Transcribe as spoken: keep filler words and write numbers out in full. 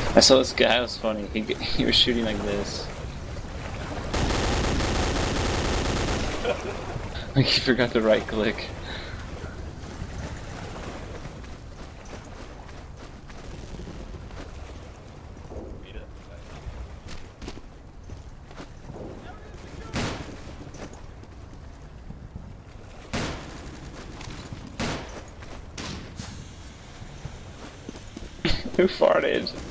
I saw this guy, it was funny. He, he was shooting like this. Like he forgot to right click. Who farted?